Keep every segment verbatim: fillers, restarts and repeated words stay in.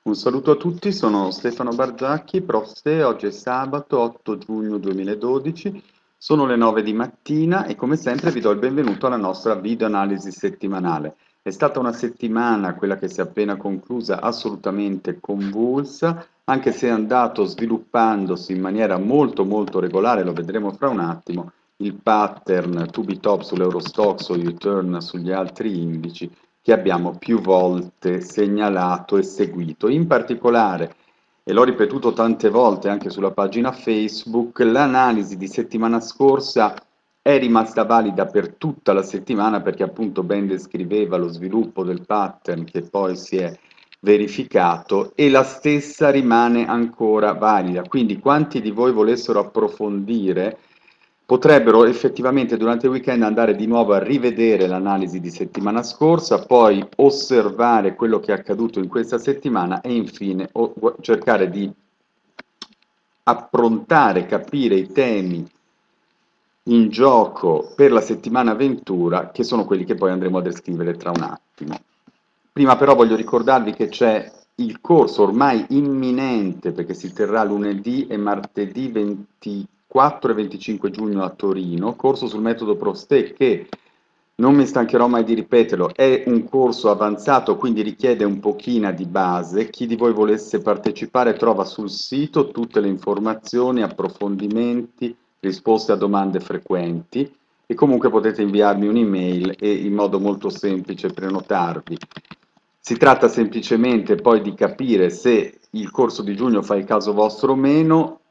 Un saluto a tutti, sono Stefano Bargiacchi, Prof. Ste, oggi è sabato otto giugno duemiladodici, sono le nove di mattina e come sempre vi do il benvenuto alla nostra video analisi settimanale. È stata una settimana, quella che si è appena conclusa, assolutamente convulsa, anche se è andato sviluppandosi in maniera molto molto regolare, lo vedremo fra un attimo, il pattern to be top sull'Eurostoxx o U-turn sugli altri indici che abbiamo più volte segnalato e seguito. In particolare, e l'ho ripetuto tante volte anche sulla pagina Facebook, l'analisi di settimana scorsa è rimasta valida per tutta la settimana perché appunto ben descriveva lo sviluppo del pattern che poi si è verificato e la stessa rimane ancora valida. Quindi quanti di voi volessero approfondire potrebbero effettivamente durante il weekend andare di nuovo a rivedere l'analisi di settimana scorsa, poi osservare quello che è accaduto in questa settimana e infine cercare di approntare, capire i temi in gioco per la settimana Ventura, che sono quelli che poi andremo a descrivere tra un attimo. Prima però voglio ricordarvi che c'è il corso ormai imminente, perché si terrà lunedì e martedì ventiquattro e venticinque giugno a Torino, corso sul metodo Prof. Ste che, non mi stancherò mai di ripeterlo, è un corso avanzato, quindi richiede un pochino di base. Chi di voi volesse partecipare trova sul sito tutte le informazioni, approfondimenti, risposte a domande frequenti e comunque potete inviarmi un'email e in modo molto semplice prenotarvi. Si tratta semplicemente poi di capire se il corso di giugno fa il caso vostro o meno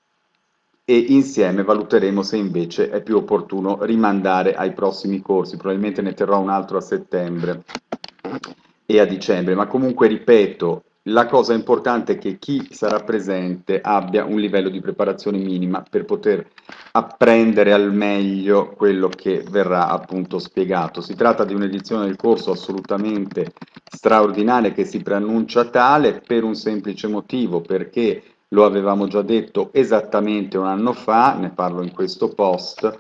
e insieme valuteremo se invece è più opportuno rimandare ai prossimi corsi. Probabilmente ne terrò un altro a settembre e a dicembre, ma comunque ripeto, la cosa importante è che chi sarà presente abbia un livello di preparazione minima per poter apprendere al meglio quello che verrà appunto spiegato. Si tratta di un'edizione del corso assolutamente straordinaria che si preannuncia tale per un semplice motivo, perché lo avevamo già detto esattamente un anno fa, ne parlo in questo post,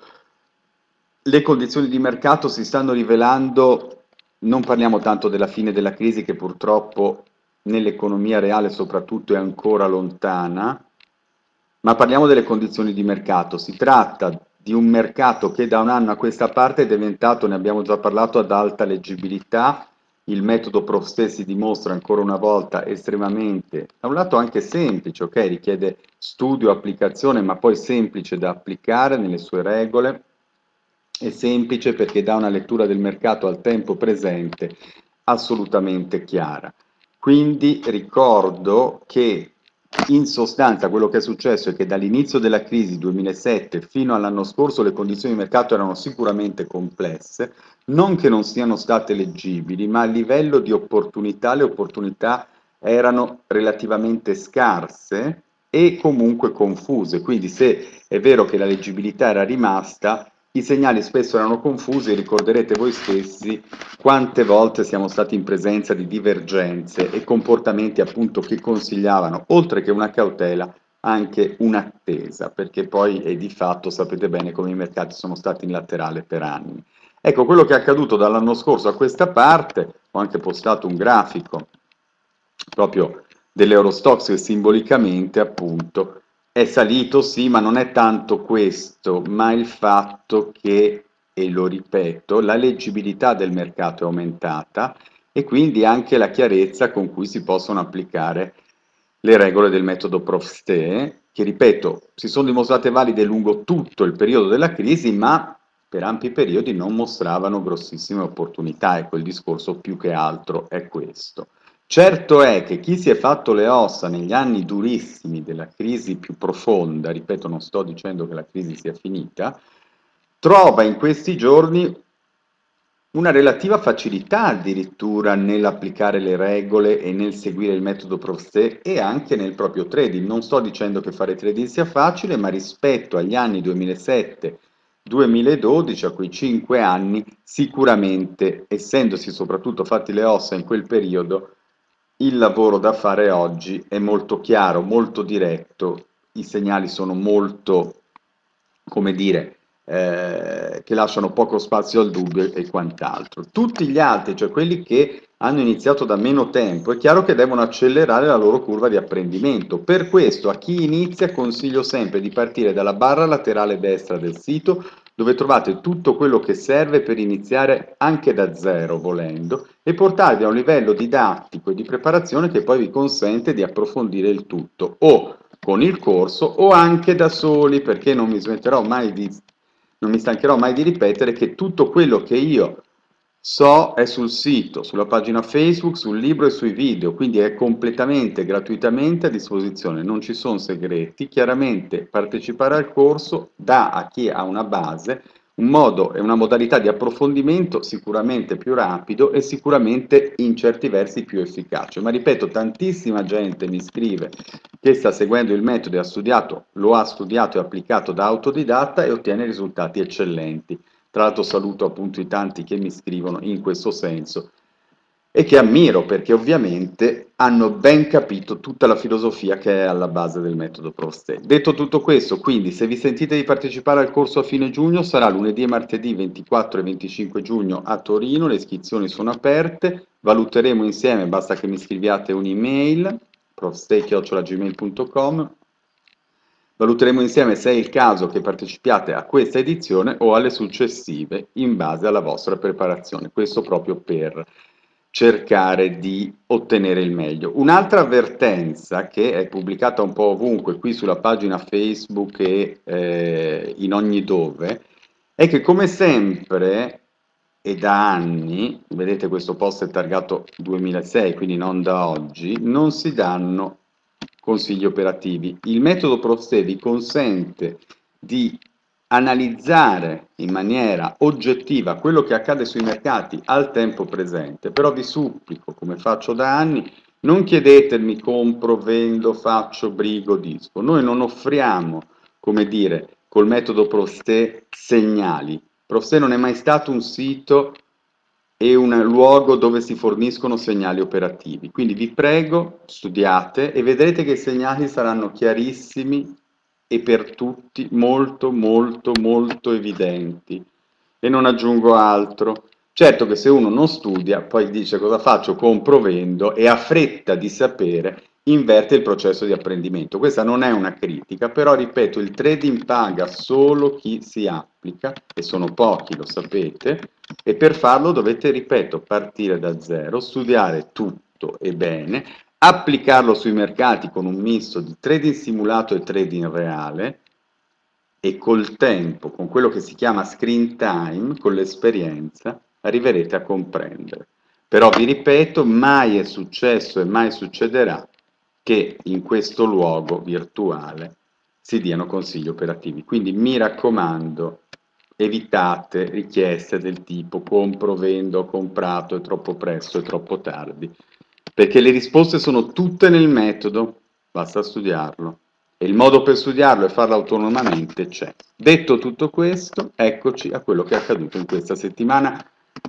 le condizioni di mercato si stanno rivelando. Non parliamo tanto della fine della crisi che purtroppo nell'economia reale soprattutto è ancora lontana, ma parliamo delle condizioni di mercato. Si tratta di un mercato che da un anno a questa parte è diventato, ne abbiamo già parlato, ad alta leggibilità. Il metodo Prof. Ste si dimostra ancora una volta estremamente, da un lato anche semplice, ok? Richiede studio, applicazione, ma poi semplice da applicare nelle sue regole. È semplice perché dà una lettura del mercato al tempo presente assolutamente chiara. Quindi ricordo che in sostanza quello che è successo è che dall'inizio della crisi duemilasette fino all'anno scorso le condizioni di mercato erano sicuramente complesse, non che non siano state leggibili, ma a livello di opportunità le opportunità erano relativamente scarse e comunque confuse. Quindi se è vero che la leggibilità era rimasta, i segnali spesso erano confusi e ricorderete voi stessi quante volte siamo stati in presenza di divergenze e comportamenti appunto che consigliavano, oltre che una cautela, anche un'attesa, perché poi è di fatto sapete bene come i mercati sono stati in laterale per anni. Ecco, quello che è accaduto dall'anno scorso a questa parte, ho anche postato un grafico proprio dell'Eurostoxx che simbolicamente appunto è salito, sì, ma non è tanto questo, ma il fatto che, e lo ripeto, la leggibilità del mercato è aumentata e quindi anche la chiarezza con cui si possono applicare le regole del metodo Prof. Ste, che ripeto, si sono dimostrate valide lungo tutto il periodo della crisi, ma per ampi periodi non mostravano grossissime opportunità. Ecco, il discorso più che altro è questo. Certo è che chi si è fatto le ossa negli anni durissimi della crisi più profonda, ripeto, non sto dicendo che la crisi sia finita, trova in questi giorni una relativa facilità addirittura nell'applicare le regole e nel seguire il metodo Prof. Ste e anche nel proprio trading. Non sto dicendo che fare trading sia facile, ma rispetto agli anni duemilasette duemiladodici, a quei cinque anni, sicuramente, essendosi soprattutto fatti le ossa in quel periodo, il lavoro da fare oggi è molto chiaro, molto diretto, i segnali sono molto, come dire, eh, che lasciano poco spazio al dubbio e quant'altro. Tutti gli altri, cioè quelli che hanno iniziato da meno tempo, è chiaro che devono accelerare la loro curva di apprendimento. Per questo a chi inizia consiglio sempre di partire dalla barra laterale destra del sito, dove trovate tutto quello che serve per iniziare anche da zero volendo e portarvi a un livello didattico e di preparazione che poi vi consente di approfondire il tutto o con il corso o anche da soli, perché non mi smetterò mai di non mi stancherò mai di ripetere che tutto quello che io so è sul sito, sulla pagina Facebook, sul libro e sui video, quindi è completamente gratuitamente a disposizione, non ci sono segreti. Chiaramente partecipare al corso dà a chi ha una base un modo e una modalità di approfondimento sicuramente più rapido e sicuramente in certi versi più efficace. Ma ripeto, tantissima gente mi scrive che sta seguendo il metodo e ha studiato, lo ha studiato e applicato da autodidatta e ottiene risultati eccellenti. Tra l'altro saluto appunto i tanti che mi scrivono in questo senso e che ammiro perché ovviamente hanno ben capito tutta la filosofia che è alla base del metodo Prostet. Detto tutto questo, quindi se vi sentite di partecipare al corso a fine giugno sarà lunedì e martedì ventiquattro e venticinque giugno a Torino, le iscrizioni sono aperte, valuteremo insieme, basta che mi scriviate un'email prostet chiocciola gmail punto com. Valuteremo insieme se è il caso che partecipiate a questa edizione o alle successive in base alla vostra preparazione, questo proprio per cercare di ottenere il meglio. Un'altra avvertenza che è pubblicata un po' ovunque, qui sulla pagina Facebook e eh, in ogni dove, è che come sempre e da anni, vedete questo post è targato duemilasei, quindi non da oggi, non si danno consigli operativi. Il metodo Prostet vi consente di analizzare in maniera oggettiva quello che accade sui mercati al tempo presente, però vi supplico, come faccio da anni, non chiedetemi compro, vendo, faccio, brigo, disco. Noi non offriamo, come dire, col metodo Prostet segnali. Prostet non è mai stato un sito e un luogo dove si forniscono segnali operativi. Quindi vi prego, studiate e vedrete che i segnali saranno chiarissimi e per tutti molto molto molto evidenti. E non aggiungo altro. Certo che se uno non studia, poi dice cosa faccio, compro, vendo e ha fretta di sapere, inverte il processo di apprendimento. Questa non è una critica, però ripeto, il trading paga solo chi si applica, e sono pochi, lo sapete, e per farlo dovete, ripeto, partire da zero, studiare tutto e bene, applicarlo sui mercati con un misto di trading simulato e trading reale, e col tempo, con quello che si chiama screen time, con l'esperienza, arriverete a comprendere. Però vi ripeto, mai è successo e mai succederà che in questo luogo virtuale si diano consigli operativi. Quindi mi raccomando, evitate richieste del tipo compro, vendo, ho comprato, è troppo presto, è troppo tardi, perché le risposte sono tutte nel metodo, basta studiarlo. E il modo per studiarlo e farlo autonomamente c'è. Detto tutto questo, eccoci a quello che è accaduto in questa settimana,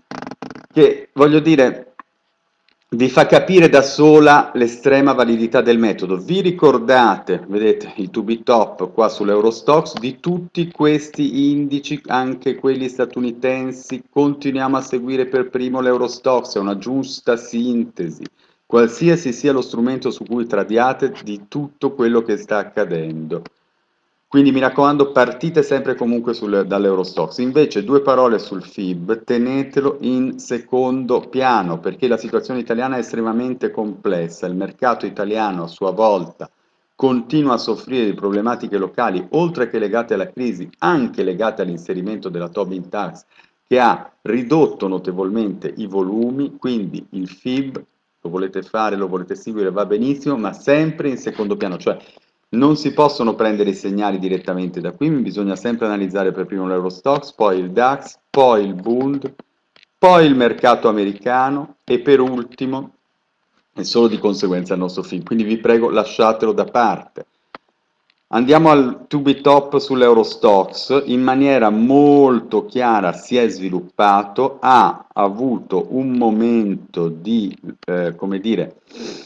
che voglio dire vi fa capire da sola l'estrema validità del metodo. Vi ricordate, vedete il to be top qua sull'Eurostoxx, di tutti questi indici, anche quelli statunitensi, continuiamo a seguire per primo l'Eurostoxx, è una giusta sintesi. Qualsiasi sia lo strumento su cui tradiate di tutto quello che sta accadendo. Quindi mi raccomando, partite sempre comunque sul, dall'Eurostoxx. Invece due parole sul F I B, tenetelo in secondo piano, perché la situazione italiana è estremamente complessa. Il mercato italiano a sua volta continua a soffrire di problematiche locali, oltre che legate alla crisi, anche legate all'inserimento della Tobin Tax, che ha ridotto notevolmente i volumi, quindi il F I B lo volete fare, lo volete seguire, va benissimo, ma sempre in secondo piano, cioè non si possono prendere i segnali direttamente da qui, bisogna sempre analizzare per primo l'Eurostoxx, poi il DAX, poi il Bund, poi il mercato americano e per ultimo, e solo di conseguenza il nostro F I B. Quindi vi prego lasciatelo da parte. Andiamo al to be top sull'Eurostoxx, in maniera molto chiara si è sviluppato, ha avuto un momento di, eh, come dire,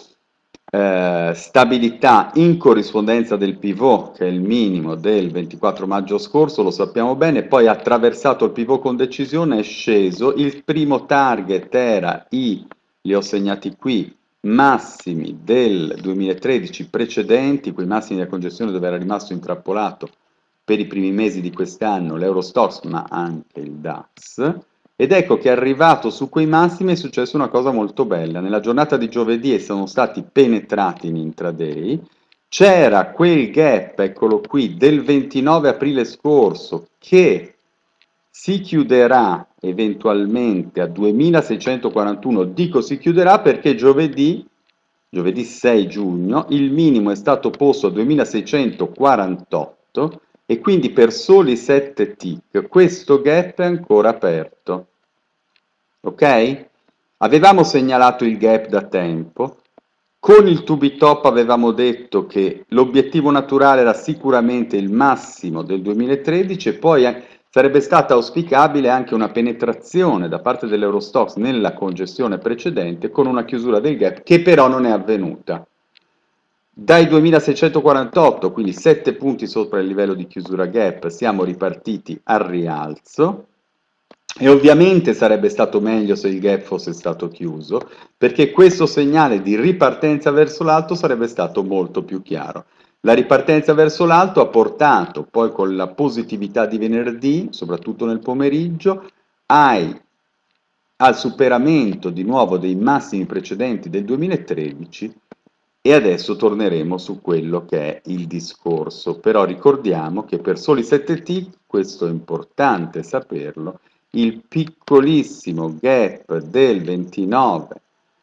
eh, stabilità in corrispondenza del pivot, che è il minimo del ventiquattro maggio scorso, lo sappiamo bene, poi ha attraversato il pivot con decisione, è sceso, il primo target era i li ho segnati qui, massimi del duemilatredici precedenti, quei massimi della congestione dove era rimasto intrappolato per i primi mesi di quest'anno l'Eurostoxx, ma anche il DAX, ed ecco che arrivato su quei massimi è successa una cosa molto bella. Nella giornata di giovedì e sono stati penetrati in intraday, c'era quel gap, eccolo qui, del ventinove aprile scorso, che si chiuderà eventualmente a duemilaseicentoquarantuno. Dico si chiuderà perché giovedì, giovedì sei giugno, il minimo è stato posto a duemilaseicentoquarantotto e quindi per soli sette tick questo gap è ancora aperto. Ok? Avevamo segnalato il gap da tempo. Con il to be top avevamo detto che l'obiettivo naturale era sicuramente il massimo del duemilatredici e poi sarebbe stata auspicabile anche una penetrazione da parte dell'Eurostoxx nella congestione precedente con una chiusura del gap che però non è avvenuta. Dai duemilaseicentoquarantotto, quindi sette punti sopra il livello di chiusura gap, siamo ripartiti al rialzo. E ovviamente sarebbe stato meglio se il gap fosse stato chiuso, perché questo segnale di ripartenza verso l'alto sarebbe stato molto più chiaro. La ripartenza verso l'alto ha portato poi con la positività di venerdì, soprattutto nel pomeriggio, ai, al superamento di nuovo dei massimi precedenti del duemilatredici e adesso torneremo su quello che è il discorso. Però ricordiamo che per soli sette tick, questo è importante saperlo, il piccolissimo gap del ventinove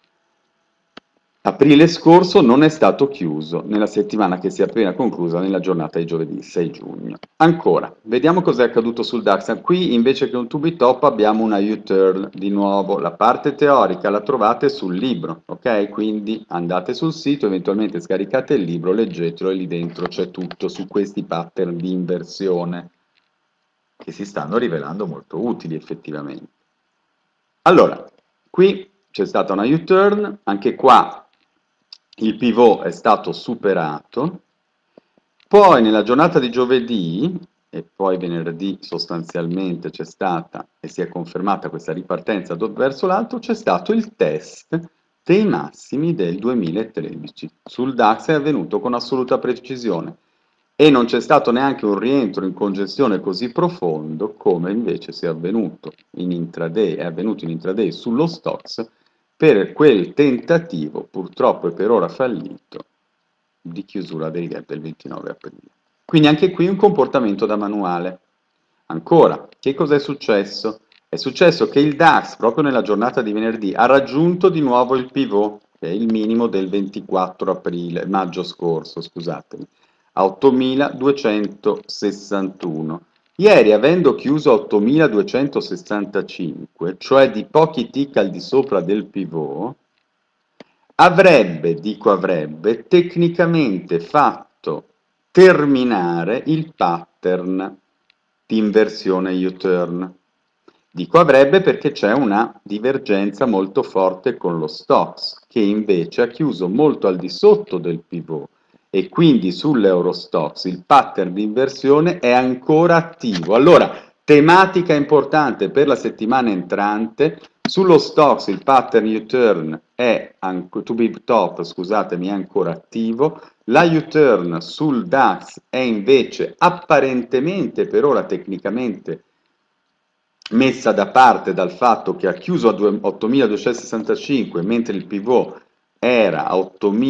aprile scorso non è stato chiuso nella settimana che si è appena conclusa nella giornata di giovedì sei giugno. Ancora, vediamo cosa è accaduto sul DAX. Qui invece che un to be top abbiamo una U-turn di nuovo. La parte teorica la trovate sul libro, ok? Quindi andate sul sito, eventualmente scaricate il libro, leggetelo e lì dentro c'è tutto su questi pattern di inversione che si stanno rivelando molto utili effettivamente. Allora, qui c'è stata una U-turn, anche qua il pivot è stato superato, poi nella giornata di giovedì e poi venerdì sostanzialmente c'è stata e si è confermata questa ripartenza verso l'alto, c'è stato il test dei massimi del duemilatredici. Sul DAX è avvenuto con assoluta precisione e non c'è stato neanche un rientro in congestione così profondo come invece si è avvenuto in intraday, è avvenuto in intraday sullo Stoxx per quel tentativo, purtroppo e per ora fallito, di chiusura del gap del ventinove aprile. Quindi anche qui un comportamento da manuale. Ancora, che cosa è successo? È successo che il DAX, proprio nella giornata di venerdì, ha raggiunto di nuovo il pivot, che è il minimo del ventiquattro aprile, maggio scorso, scusatemi, a ottomiladuecentosessantuno. Ieri, avendo chiuso a ottomiladuecentosessantacinque, cioè di pochi tick al di sopra del pivot, avrebbe, dico avrebbe, tecnicamente fatto terminare il pattern di inversione U-turn. Dico avrebbe perché c'è una divergenza molto forte con lo Stoxx, che invece ha chiuso molto al di sotto del pivot e quindi sull'Eurostoxx il pattern di inversione è ancora attivo. Allora, tematica importante per la settimana entrante, sullo Stoxx il pattern U-turn è, to be top, scusatemi, è ancora attivo, la U-turn sul DAX è invece apparentemente, per ora tecnicamente, messa da parte dal fatto che ha chiuso a ottomiladuecentosessantacinque mentre il pivot era a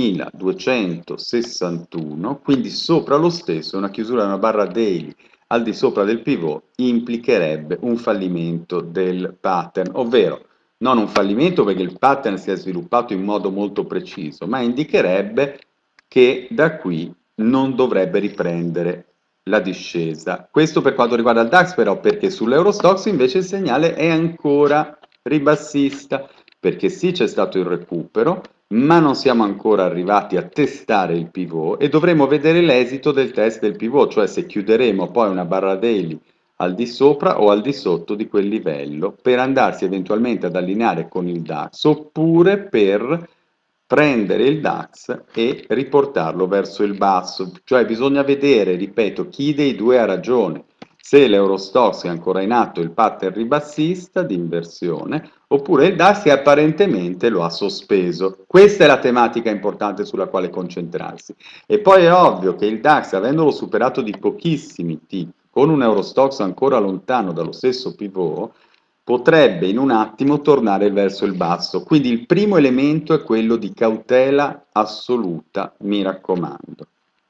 ottomiladuecentosessantuno, quindi sopra lo stesso una chiusura di una barra daily al di sopra del pivot implicherebbe un fallimento del pattern, ovvero non un fallimento perché il pattern si è sviluppato in modo molto preciso, ma indicherebbe che da qui non dovrebbe riprendere la discesa. Questo per quanto riguarda il DAX però, perché sull'Eurostoxx invece il segnale è ancora ribassista, perché sì c'è stato il recupero, ma non siamo ancora arrivati a testare il pivot e dovremo vedere l'esito del test del pivot, cioè se chiuderemo poi una barra daily al di sopra o al di sotto di quel livello per andarsi eventualmente ad allineare con il DAX oppure per prendere il DAX e riportarlo verso il basso, cioè bisogna vedere, ripeto, chi dei due ha ragione. se l'Eurostoxx è ancora in atto il pattern ribassista di inversione, oppure il DAX che apparentemente lo ha sospeso. Questa è la tematica importante sulla quale concentrarsi. E poi è ovvio che il DAX, avendolo superato di pochissimi T, con un Eurostoxx ancora lontano dallo stesso pivot, potrebbe in un attimo tornare verso il basso. Quindi il primo elemento è quello di cautela assoluta, mi raccomando.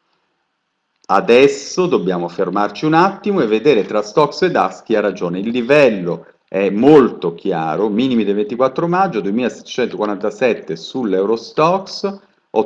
Adesso dobbiamo fermarci un attimo e vedere tra Stoxx e DAX chi ha ragione. Il livello è molto chiaro, minimi del ventiquattro maggio, duemilasettecentoquarantasette sull'Eurostoxx,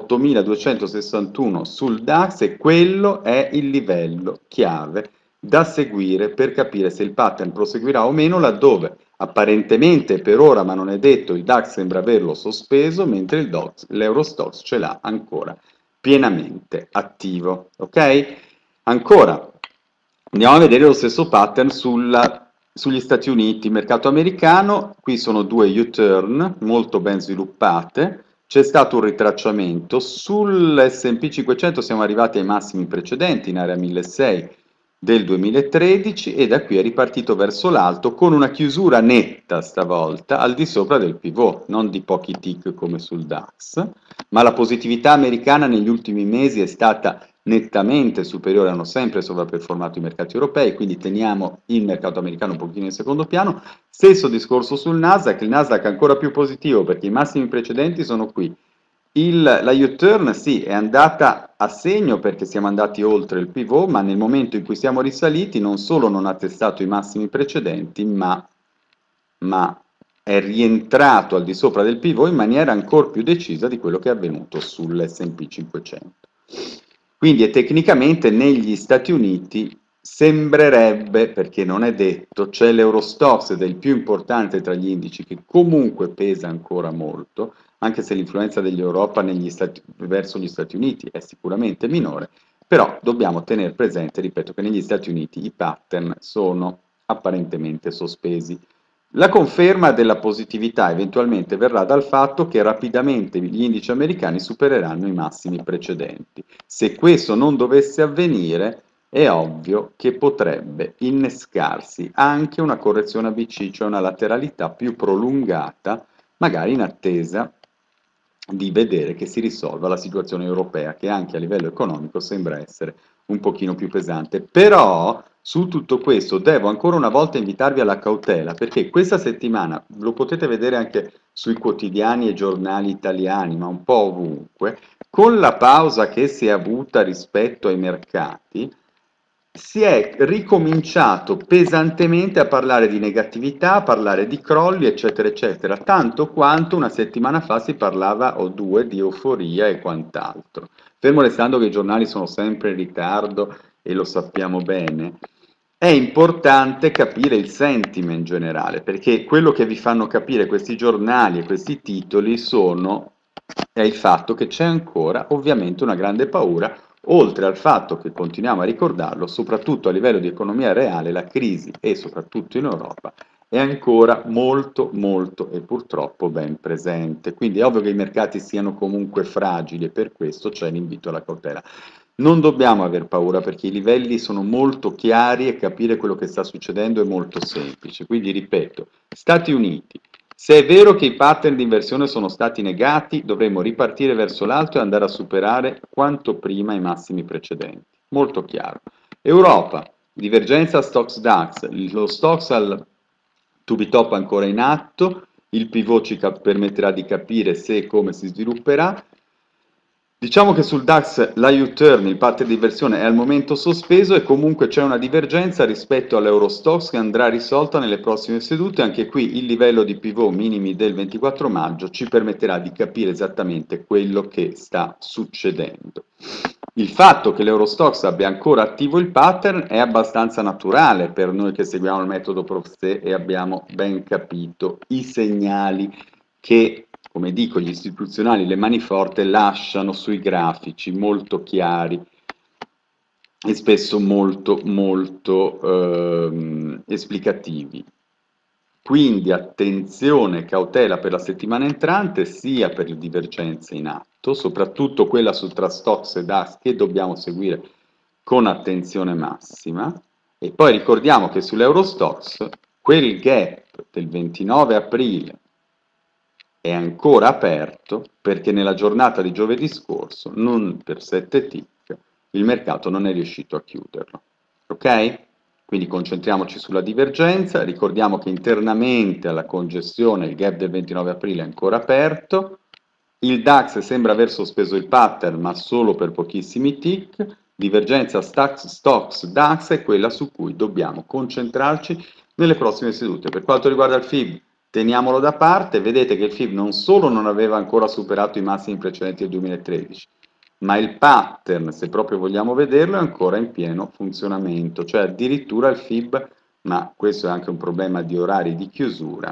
ottomiladuecentosessantuno sul DAX e quello è il livello chiave da seguire per capire se il pattern proseguirà o meno, laddove apparentemente per ora, ma non è detto, il DAX sembra averlo sospeso, mentre il DOX, l'Eurostoxx ce l'ha ancora pienamente attivo. Ok? Ancora, andiamo a vedere lo stesso pattern sulla, sugli Stati Uniti, mercato americano, qui sono due U-turn molto ben sviluppate, c'è stato un ritracciamento, sull'esse and pi cinquecento siamo arrivati ai massimi precedenti in area milleseicento del duemilatredici e da qui è ripartito verso l'alto con una chiusura netta stavolta al di sopra del pivot, non di pochi tick come sul DAX, ma la positività americana negli ultimi mesi è stata nettamente superiore, hanno sempre sovraperformato i mercati europei, quindi teniamo il mercato americano un pochino in secondo piano. Stesso discorso sul Nasdaq, il Nasdaq è ancora più positivo perché i massimi precedenti sono qui. Il, la U-turn sì, è andata a segno perché siamo andati oltre il pivot, ma nel momento in cui siamo risaliti non solo non ha testato i massimi precedenti, ma, ma è rientrato al di sopra del pivot in maniera ancora più decisa di quello che è avvenuto sull'esse and pi cinquecento. Quindi è tecnicamente negli Stati Uniti sembrerebbe, perché non è detto, c'è l'Eurostoxx ed è il più importante tra gli indici che comunque pesa ancora molto, anche se l'influenza dell'Europa negli Stati, verso gli Stati Uniti è sicuramente minore, però dobbiamo tenere presente, ripeto, che negli Stati Uniti i pattern sono apparentemente sospesi. La conferma della positività eventualmente verrà dal fatto che rapidamente gli indici americani supereranno i massimi precedenti. Se questo non dovesse avvenire, è ovvio che potrebbe innescarsi anche una correzione a B C, cioè una lateralità più prolungata, magari in attesa di vedere che si risolva la situazione europea, che anche a livello economico sembra essere un pochino più pesante. Però su tutto questo devo ancora una volta invitarvi alla cautela, perché questa settimana, lo potete vedere anche sui quotidiani e giornali italiani, ma un po' ovunque, con la pausa che si è avuta rispetto ai mercati, si è ricominciato pesantemente a parlare di negatività, a parlare di crolli, eccetera, eccetera, tanto quanto una settimana fa si parlava o due di euforia e quant'altro. Fermo restando che i giornali sono sempre in ritardo e lo sappiamo bene, è importante capire il sentiment generale, perché quello che vi fanno capire questi giornali e questi titoli sono, è il fatto che c'è ancora ovviamente una grande paura, oltre al fatto che continuiamo a ricordarlo, soprattutto a livello di economia reale, la crisi e soprattutto in Europa è ancora molto molto e purtroppo ben presente. Quindi è ovvio che i mercati siano comunque fragili e per questo c'è l'invito alla cautela. Non dobbiamo aver paura perché i livelli sono molto chiari e capire quello che sta succedendo è molto semplice. Quindi ripeto, Stati Uniti, se è vero che i pattern di inversione sono stati negati, dovremmo ripartire verso l'alto e andare a superare quanto prima i massimi precedenti. Molto chiaro. Europa, divergenza Stoxx DAX, lo Stoxx al to be top ancora in atto, il pivot ci permetterà di capire se e come si svilupperà. Diciamo che sul DAX la U-turn, il pattern di inversione, è al momento sospeso e comunque c'è una divergenza rispetto all'Eurostoxx che andrà risolta nelle prossime sedute. Anche qui il livello di pivot minimi del ventiquattro maggio ci permetterà di capire esattamente quello che sta succedendo. Il fatto che l'Eurostoxx abbia ancora attivo il pattern è abbastanza naturale per noi che seguiamo il metodo Profset e abbiamo ben capito i segnali che, come dico, gli istituzionali, le mani forti lasciano sui grafici molto chiari e spesso molto molto ehm, esplicativi. Quindi attenzione, cautela per la settimana entrante, sia per le divergenze in atto, soprattutto quella su tra Stoxx e DAX che dobbiamo seguire con attenzione massima, E poi ricordiamo che sull'Eurostoxx quel gap del ventinove aprile è ancora aperto perché nella giornata di giovedì scorso, non per sette tick, il mercato non è riuscito a chiuderlo. Ok? Quindi concentriamoci sulla divergenza, ricordiamo che internamente alla congestione il gap del ventinove aprile è ancora aperto, il DAX sembra aver sospeso il pattern ma solo per pochissimi tick, divergenza Stoxx-DAX è quella su cui dobbiamo concentrarci nelle prossime sedute. Per quanto riguarda il F I B, teniamolo da parte, vedete che il F I B non solo non aveva ancora superato i massimi precedenti del duemilatredici, ma il pattern, se proprio vogliamo vederlo, è ancora in pieno funzionamento, cioè addirittura il F I B, ma questo è anche un problema di orari di chiusura,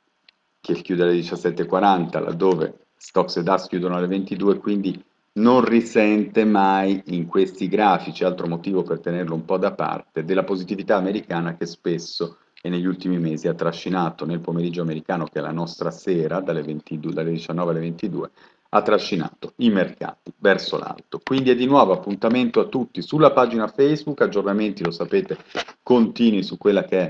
che chiude alle diciassette e quaranta, laddove Stoxx e DAX chiudono alle ventidue, quindi non risente mai in questi grafici, altro motivo per tenerlo un po' da parte, della positività americana che spesso e negli ultimi mesi ha trascinato nel pomeriggio americano, che è la nostra sera, dalle, ventidue, dalle diciannove alle ventidue, ha trascinato i mercati verso l'alto. Quindi è di nuovo appuntamento a tutti sulla pagina Facebook, aggiornamenti, lo sapete, continui su quella che è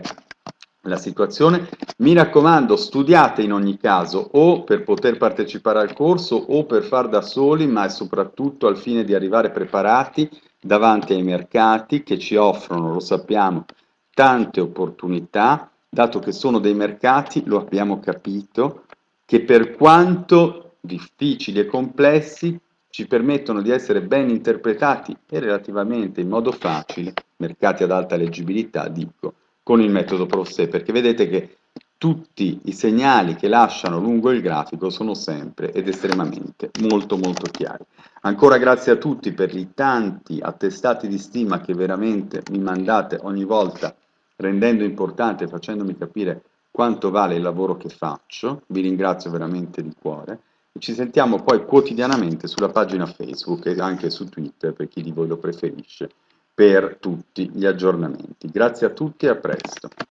la situazione. Mi raccomando, studiate in ogni caso o per poter partecipare al corso o per far da soli, ma soprattutto al fine di arrivare preparati davanti ai mercati che ci offrono, lo sappiamo, tante opportunità, dato che sono dei mercati, lo abbiamo capito, che per quanto difficili e complessi ci permettono di essere ben interpretati e relativamente in modo facile, mercati ad alta leggibilità, dico, con il metodo Pro-sé, perché vedete che tutti i segnali che lasciano lungo il grafico sono sempre ed estremamente molto molto chiari. Ancora grazie a tutti per i tanti attestati di stima che veramente mi mandate ogni volta, rendendo importante e facendomi capire quanto vale il lavoro che faccio. Vi ringrazio veramente di cuore e ci sentiamo poi quotidianamente sulla pagina Facebook e anche su Twitter per chi di voi lo preferisce per tutti gli aggiornamenti. Grazie a tutti e a presto.